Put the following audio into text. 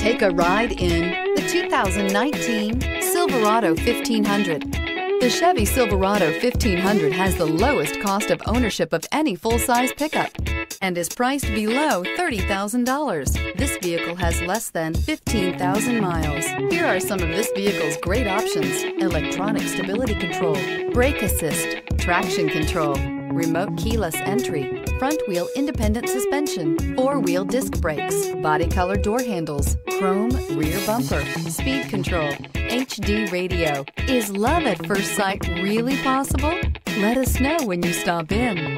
Take a ride in the 2019 Silverado 1500. The Chevy Silverado 1500 has the lowest cost of ownership of any full-size pickup and is priced below $30,000. This vehicle has less than 15,000 miles. Here are some of this vehicle's great options: electronic stability control, brake assist, traction control, remote keyless entry, front wheel independent suspension, four-wheel disc brakes, body color door handles, chrome rear bumper, speed control, HD radio. Is love at first sight really possible? Let us know when you stop in.